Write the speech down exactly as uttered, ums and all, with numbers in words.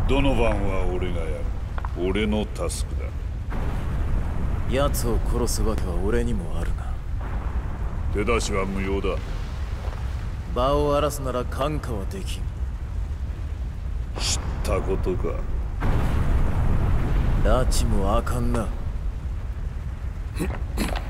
ドノバンは俺がやる。俺のタスクだ。 奴を殺すわけは俺にもあるが。 手出しは無用だ。 場を荒らすなら感化はできん。 知ったことか。 拉致もあかんな。